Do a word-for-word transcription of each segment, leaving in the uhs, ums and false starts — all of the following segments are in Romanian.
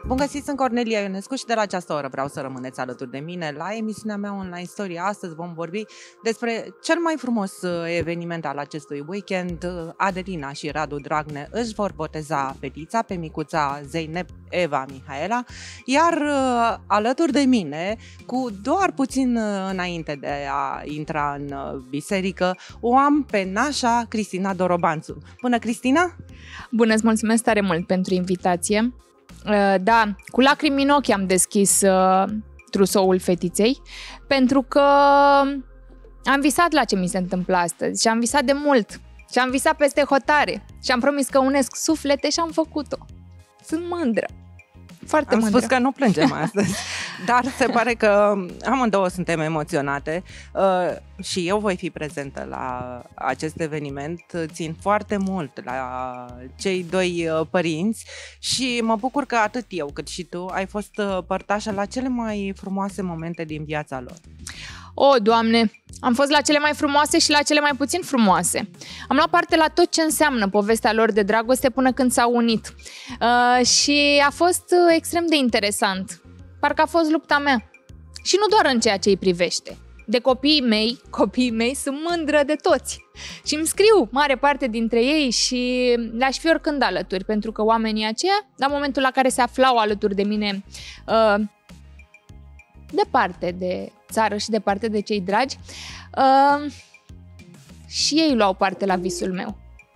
Bun găsit, sunt Cornelia Ionescu și de la această oră vreau să rămâneți alături de mine la emisiunea mea Online Story. Astăzi vom vorbi despre cel mai frumos eveniment al acestui weekend. Adelina și Radu Dragne își vor boteza fetița pe micuța Zeynep Eva Mihaela, iar alături de mine, cu doar puțin înainte de a intra în biserică, o am pe nașa Cristina Dorobanțu. Bună, Cristina! Bună, îți mulțumesc tare mult pentru invitație. Da, cu lacrimi în ochi am deschis uh, trusoul fetiței, pentru că am visat la ce mi se întâmplă astăzi și am visat de mult și am visat peste hotare și am promis că unesc suflete și am făcut-o. Sunt mândră, foarte am mândră. Am spus că nu plângem astăzi, dar se pare că amândouă suntem emoționate uh, și eu voi fi prezentă la acest eveniment. Țin foarte mult la cei doi uh, părinți și mă bucur că atât eu cât și tu ai fost uh, părtașă la cele mai frumoase momente din viața lor. O, Doamne, am fost la cele mai frumoase și la cele mai puțin frumoase. Am luat parte la tot ce înseamnă povestea lor de dragoste până când s-au unit. Uh, și a fost uh, extrem de interesant. Parcă a fost lupta mea. Și nu doar în ceea ce îi privește. De copiii mei, copiii mei sunt mândră de toți. Și îmi scriu mare parte dintre ei și le-aș fi oricând alături, pentru că oamenii aceia, la momentul la care se aflau alături de mine, uh, departe de țară și departe de cei dragi, uh, și ei luau parte la visul meu.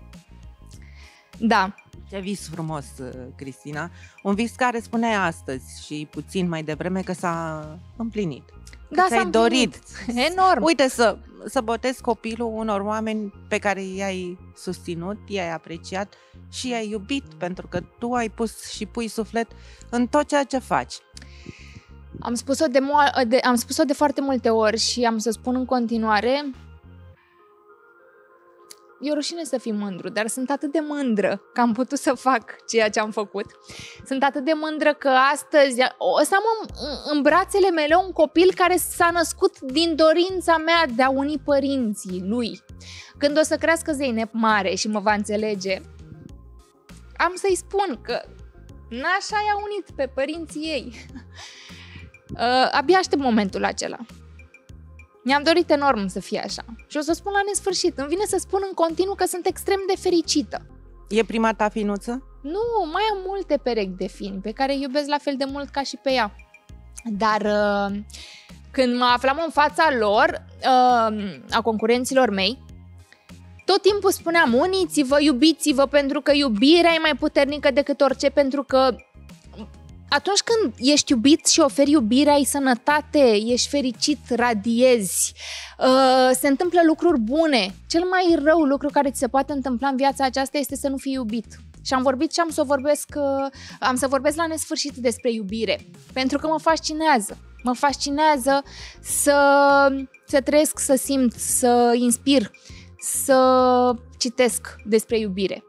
Da. Ce vis frumos, Cristina. Un vis care spuneai astăzi și puțin mai devreme că s-a împlinit. Da, ți-ai dorit. Enorm. Uite, să, să botezi copilul unor oameni pe care i-ai susținut, i-ai apreciat și i-ai iubit, pentru că tu ai pus și pui suflet în tot ceea ce faci. Am spus-o de, mo- de, am spus-o de foarte multe ori și am să spun în continuare. E o rușine să fii mândru, dar sunt atât de mândră că am putut să fac ceea ce am făcut. Sunt atât de mândră că astăzi o să am în, în brațele mele un copil care s-a născut din dorința mea de a uni părinții lui. Când o să crească Zeynep mare și mă va înțelege, am să-i spun că nașa i-a unit pe părinții ei. Uh, abia aștept momentul acela. Mi-am dorit enorm să fie așa. Și o să spun la nesfârșit. Îmi vine să spun în continuu că sunt extrem de fericită. E prima ta finuță? Nu, mai am multe perechi de fini pe care îi iubesc la fel de mult ca și pe ea. Dar uh, când mă aflam în fața lor, uh, a concurenților mei, tot timpul spuneam: uniți-vă, iubiți-vă, pentru că iubirea e mai puternică decât orice, pentru că atunci când ești iubit și oferi iubire, ai sănătate, ești fericit, radiezi, uh, se întâmplă lucruri bune. Cel mai rău lucru care ți se poate întâmpla în viața aceasta este să nu fii iubit. Și am vorbit și am să vorbesc, uh, am să vorbesc la nesfârșit despre iubire, pentru că mă fascinează. Mă fascinează să, să trăiesc, să simt, să inspir, să citesc despre iubire.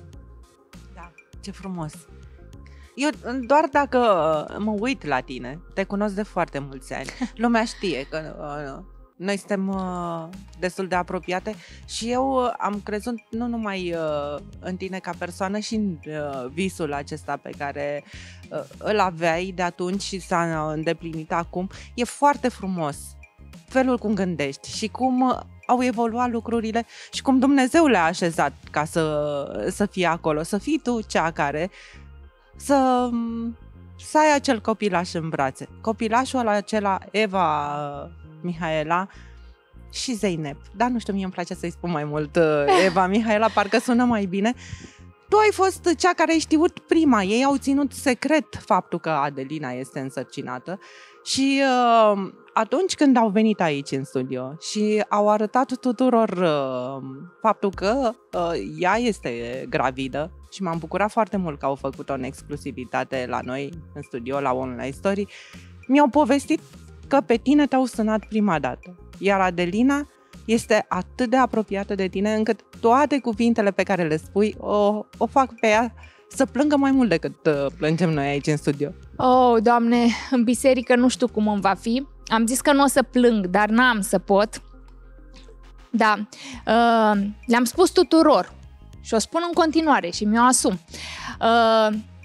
Da, ce frumos! Eu doar dacă mă uit la tine, te cunosc de foarte mulți ani, lumea știe că uh, noi suntem uh, destul de apropiate și eu am crezut nu numai uh, în tine ca persoană și în uh, visul acesta pe care uh, îl aveai de atunci și s-a îndeplinit acum. E foarte frumos felul cum gândești și cum au evoluat lucrurile și cum Dumnezeu le-a așezat ca să, să fie acolo, să fii tu cea care Să, să ai acel copilaș în brațe. Copilașul acela, Eva Mihaela și Zeynep. Dar nu știu, mie îmi place să-i spun mai mult Eva Mihaela, parcă sună mai bine. Tu ai fost cea care ai știut prima. Ei au ținut secret faptul că Adelina este însărcinată și uh, atunci când au venit aici în studio și au arătat tuturor uh, faptul că uh, ea este gravidă, și m-am bucurat foarte mult că au făcut-o în exclusivitate la noi, în studio, la Online Story, mi-au povestit că pe tine te-au sunat prima dată, iar Adelina este atât de apropiată de tine încât toate cuvintele pe care le spui o, o fac pe ea să plângă mai mult decât uh, plângem noi aici în studio. Oh, Doamne, în biserică nu știu cum îmi va fi. Am zis că nu o să plâng, dar n-am să pot. Da, uh, le-am spus tuturor și o spun în continuare și mi-o asum. Uh,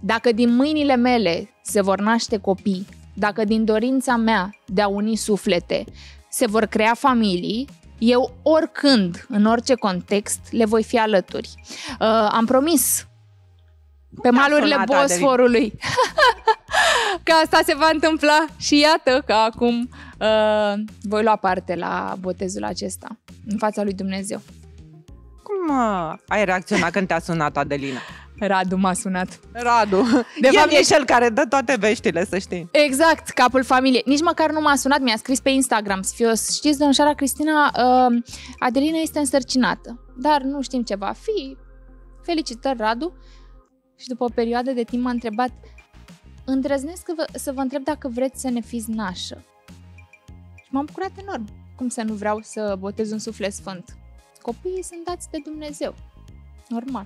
Dacă din mâinile mele se vor naște copii, dacă din dorința mea de a uni suflete se vor crea familii, eu oricând, în orice context, le voi fi alături. Uh, am promis pe malurile Bosforului că asta se va întâmpla și iată că acum uh, voi lua parte la botezul acesta în fața lui Dumnezeu. Cum uh, ai reacționat când te-a sunat Adelina? Radu m-a sunat. Radu. De El fapt, e cel care dă toate veștile, să știi. Exact, capul familiei. Nici măcar nu m-a sunat, mi-a scris pe Instagram. Să fiu, știți, domnișoara Cristina, uh, Adelina este însărcinată, dar nu știm ce va fi. Felicitări, Radu. Și după o perioadă de timp m-a întrebat, îndrăznesc vă, să vă întreb dacă vreți să ne fiți nașă. Și m-am bucurat enorm. Cum să nu vreau să botez un suflet sfânt? Copiii sunt dați de Dumnezeu. Normal.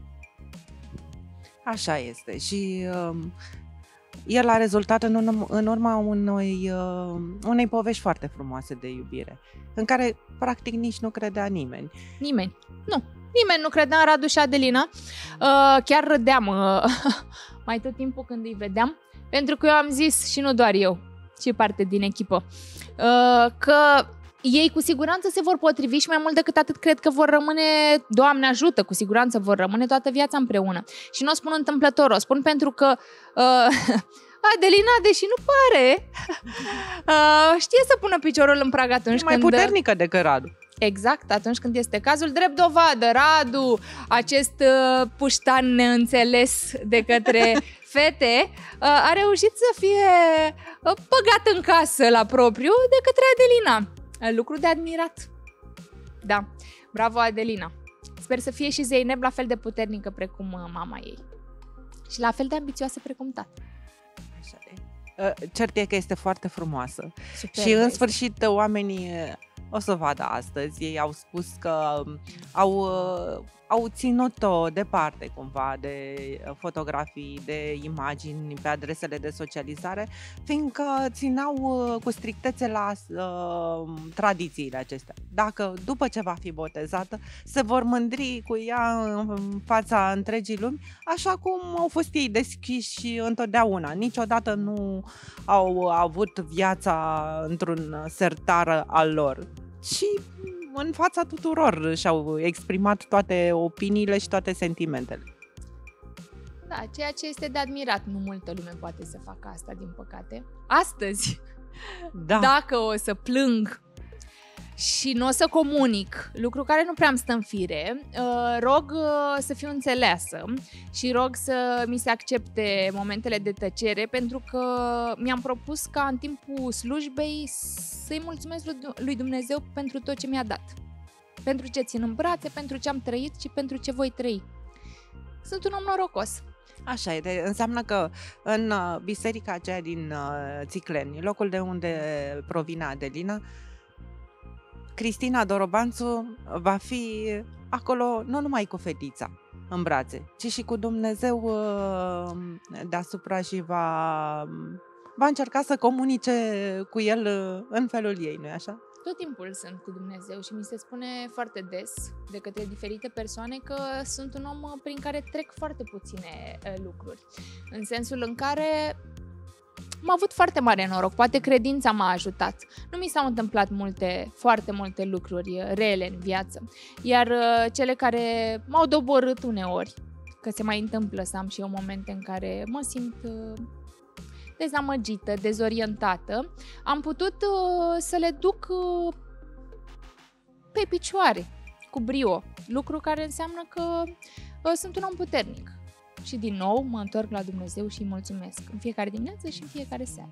Așa este. Și uh, el a rezultat în, urma, în urma unei, uh, unei povești foarte frumoase de iubire, în care practic nici nu credea nimeni. Nimeni. Nu. Nimeni nu credea în Radu și Adelina. Uh, chiar râdeam uh, mai tot timpul când îi vedeam, pentru că eu am zis, și nu doar eu, ci parte din echipă, uh, că ei cu siguranță se vor potrivi și mai mult decât atât cred că vor rămâne, Doamne ajută, cu siguranță vor rămâne toată viața împreună. Și nu o spun întâmplător, o spun pentru că uh, Adelina, deși nu pare, uh, știe să pună piciorul în prag atunci mai când... mai puternică decât Radu. Exact, atunci când este cazul. Drept dovadă, Radu, acest uh, puștan neînțeles de către fete, uh, a reușit să fie uh, băgat în casă la propriu de către Adelina. Uh, lucru de admirat. Da, bravo Adelina. Sper să fie și Zeynep la fel de puternică precum uh, mama ei. Și la fel de ambițioasă precum tata. Așa e. Uh, cert e că este foarte frumoasă. Super, și în este. sfârșit oamenii o să vadă astăzi. Ei au spus că au, au ținut-o departe cumva de fotografii, de imagini pe adresele de socializare, fiindcă țineau cu strictețe la uh, tradițiile acestea. Dacă după ce va fi botezată se vor mândri cu ea în fața întregii lumi, așa cum au fost ei deschiși întotdeauna. Niciodată nu au avut viața într-un sertar al lor. Și în fața tuturor și-au exprimat toate opiniile și toate sentimentele. Da, ceea ce este de admirat. Nu multă lume poate să facă asta, din păcate. Astăzi, da. Dacă o să plâng și nu o să comunic, lucru care nu prea îmi stă în fire, rog să fiu înțeleasă și rog să mi se accepte momentele de tăcere, pentru că mi-am propus ca în timpul slujbei să-i mulțumesc lui Dumnezeu pentru tot ce mi-a dat. Pentru ce țin în brațe, pentru ce am trăit și pentru ce voi trăi. Sunt un om norocos. Așa e, de, înseamnă că în biserica aceea din Țicleni, locul de unde provine Adelina, Cristina Dorobanțu va fi acolo nu numai cu fetița în brațe, ci și cu Dumnezeu deasupra și va, va încerca să comunice cu el în felul ei, nu-i așa? Tot timpul sunt cu Dumnezeu și mi se spune foarte des de către diferite persoane că sunt un om prin care trec foarte puține lucruri, în sensul în care am avut foarte mare noroc, poate credința m-a ajutat. Nu mi s-au întâmplat multe, foarte multe lucruri rele în viață, iar cele care m-au doborât uneori, că se mai întâmplă să am și eu momente în care mă simt dezamăgită, dezorientată, am putut să le duc pe picioare, cu brio, lucru care înseamnă că sunt un om puternic. Și din nou mă întorc la Dumnezeu și îi mulțumesc în fiecare dimineață și în fiecare seară.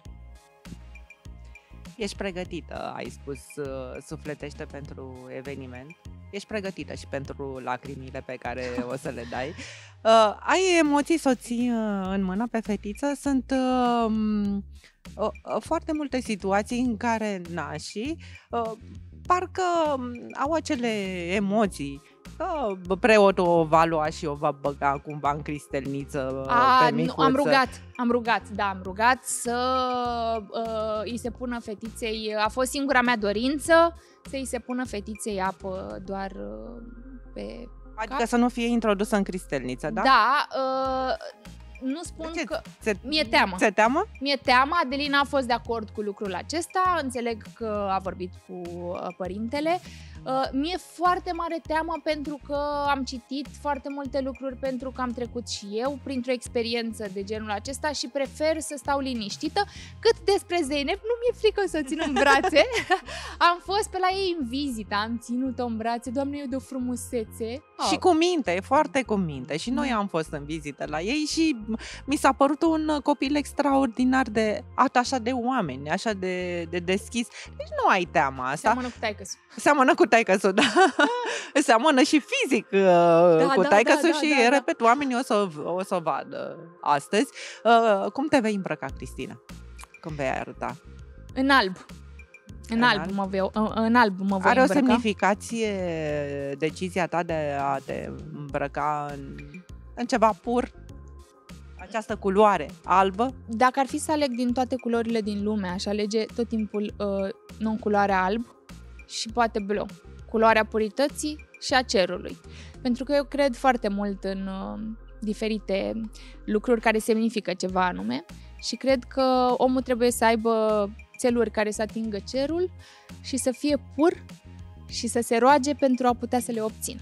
Ești pregătită, ai spus, sufletește pentru eveniment. Ești pregătită și pentru lacrimile pe care o să le dai. Uh, ai emoții soții în mână pe fetiță. Sunt uh, uh, foarte multe situații în care nașii uh, parcă au acele emoții. Că preotul o va lua și o va băga cumva în cristelniță. A, pe micuță. Nu, am rugat, am rugat, da, am rugat să uh, îi se pună fetiței, a fost singura mea dorință, să îi se pună fetiței apă doar uh, pe Adică cap. să nu fie introdusă în cristelniță, da? Da, uh, nu spun ce? că... Se, mi-e teamă. Se teamă? Mi-e teamă, Adelina a fost de acord cu lucrul acesta, înțeleg că a vorbit cu părintele. Mi-e foarte mare teamă pentru că am citit foarte multe lucruri, pentru că am trecut și eu printr-o experiență de genul acesta și prefer să stau liniștită. Cât despre Zeynep, nu mi-e frică să o țin în brațe. Am fost pe la ei în vizită, am ținut-o în brațe, Doamne, eu de o frumusețe. Oh. Și cu minte, foarte cu minte. Și noi am fost în vizită la ei și mi s-a părut un copil extraordinar de atașat de oameni, așa de, de deschis. Deci nu ai teama asta. Seamănă cu taică-su. Seamănă cu taică-su, da. Seamănă și fizic da, cu da, taică-su da, și, da, da, repet, oamenii o să o să vadă astăzi. Uh, cum te vei îmbrăca, Cristina? Cum vei arăta? În alb. În, în alb, alb mă voi, în alb mă voi Are îmbrăca. o semnificație decizia ta de a te îmbrăca în, în ceva pur? Această culoare albă? Dacă ar fi să aleg din toate culorile din lume, aș alege tot timpul uh, non-culoarea alb și poate bleu. Culoarea purității și a cerului. Pentru că eu cred foarte mult în uh, diferite lucruri care semnifică ceva anume și cred că omul trebuie să aibă țeluri care să atingă cerul și să fie pur și să se roage pentru a putea să le obțină.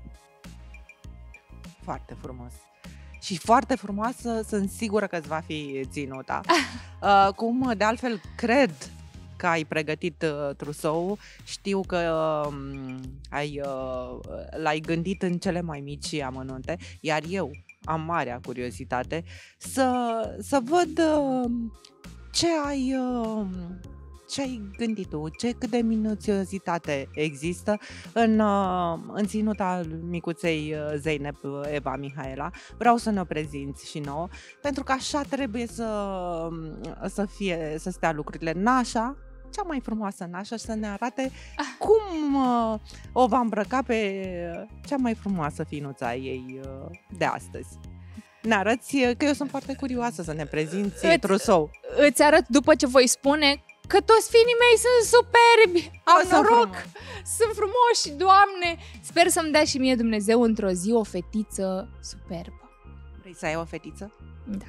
Foarte frumos. Și foarte frumoasă, sunt sigură că îți va fi ținuta. Uh, cum, de altfel, cred că ai pregătit uh, trusou, știu că uh, ai, uh, l-ai gândit în cele mai mici amănunte, iar eu am marea curiozitate să, să văd uh, ce ai... Uh, ce ai gândit tu? Ce, cât de minuțiozitate există în, în ținuta micuței Zeynep Eva Mihaela? Vreau să ne prezinți și nouă, pentru că așa trebuie să, să fie, să stea lucrurile. Nașa, cea mai frumoasă nașa, și să ne arate cum o va îmbrăca pe cea mai frumoasă finuța a ei de astăzi. Ne arăți, că eu sunt foarte curioasă să ne prezinți îți, trusou. Îți arăt după ce voi spune că toți fiinii mei sunt superbi, am sunt noroc, frumos. Sunt frumoși, Doamne! Sper să-mi dea și mie Dumnezeu într-o zi o fetiță superbă. Vrei să ai o fetiță? Da.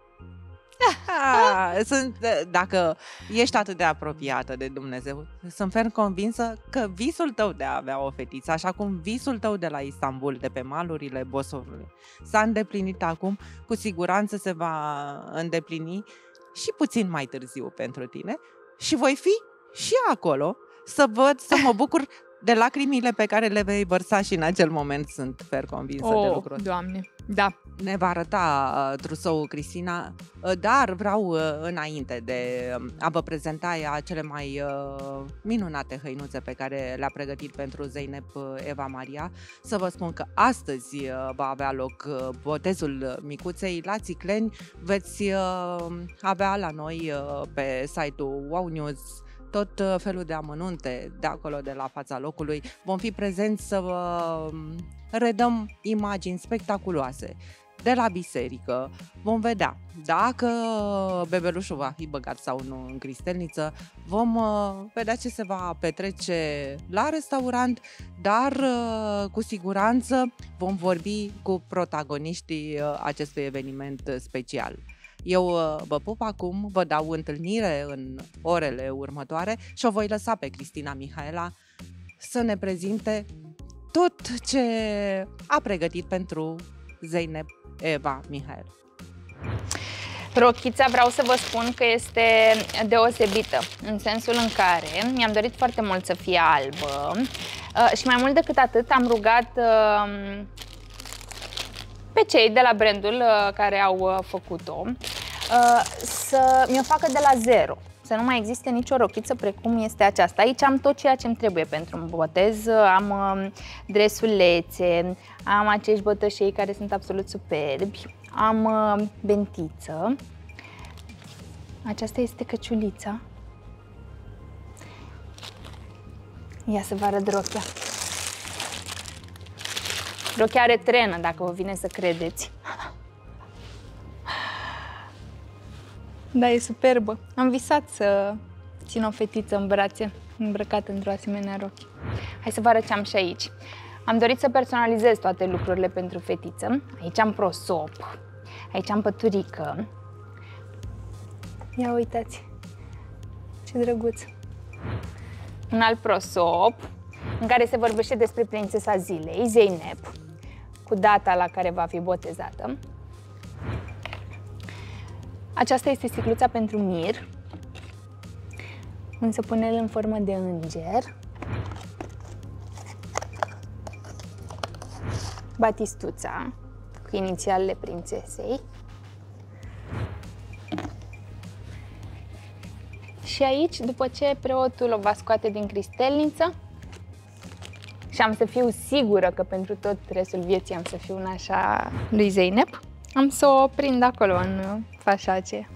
Ah, sunt, dacă ești atât de apropiată de Dumnezeu, sunt ferm convinsă că visul tău de a avea o fetiță, așa cum visul tău de la Istanbul, de pe malurile Bosorului, s-a îndeplinit acum, cu siguranță se va îndeplini și puțin mai târziu pentru tine. Și voi fi și acolo să văd, să mă bucur de lacrimile pe care le vei vărsa și în acel moment sunt fer convinsă oh, de lucrul. Doamne, da. Ne va arăta uh, trusou Cristina, uh, dar vreau uh, înainte de uh, a vă prezenta ea cele mai uh, minunate hăinuțe pe care le-a pregătit pentru Zeynep uh, Eva Maria, să vă spun că astăzi uh, va avea loc uh, botezul micuței la Țicleni. Veți uh, avea la noi uh, pe site-ul Wow News tot felul de amănunte de acolo, de la fața locului. Vom fi prezenți să vă redăm imagini spectaculoase de la biserică. Vom vedea dacă bebelușul va fi băgat sau nu în cristelniță. Vom vedea ce se va petrece la restaurant, dar cu siguranță vom vorbi cu protagoniștii acestui eveniment special. Eu vă pup acum, vă dau întâlnire în orele următoare și o voi lăsa pe Cristina Mihaela să ne prezinte tot ce a pregătit pentru Zeynep Eva Mihaela. Rochița, vreau să vă spun că este deosebită, în sensul în care mi-am dorit foarte mult să fie albă și mai mult decât atât am rugat pe cei de la brandul care au făcut-o să mi-o facă de la zero, să nu mai existe nicio rochiță precum este aceasta. Aici am tot ceea ce îmi trebuie pentru un botez, am dresulețe, am acești bătășei care sunt absolut superbi, am bentiță, aceasta este căciulița. Ia să vă arăt rochia. Rochia are trenă, dacă vă vine să credeți. Da, e superbă. Am visat să țin o fetiță în brațe, îmbrăcată într-o asemenea rochie. Hai să vă arăt ce am și aici. Am dorit să personalizez toate lucrurile pentru fetiță. Aici am prosop. Aici am păturică. Ia uitați, ce drăguț! Un alt prosop în care se vorbește despre prințesa zilei, Zeynep, cu data la care va fi botezată. Aceasta este sticluța pentru mir, un săpunel în formă de înger, batistuța cu inițialele prințesei și aici, după ce preotul o va scoate din cristelniță și am să fiu sigură că pentru tot restul vieții am să fiu una așa lui Zeynep, am să o prind acolo în fașa aceea.